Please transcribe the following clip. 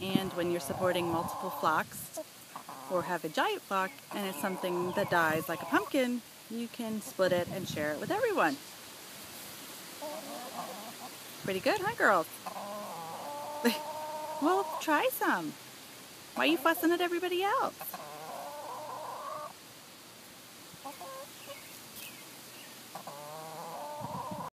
And when you're supporting multiple flocks or have a giant flock and it's something that dies like a pumpkin, you can split it and share it with everyone. Pretty good, huh, girls? Well, try some. Why are you fussing at everybody else?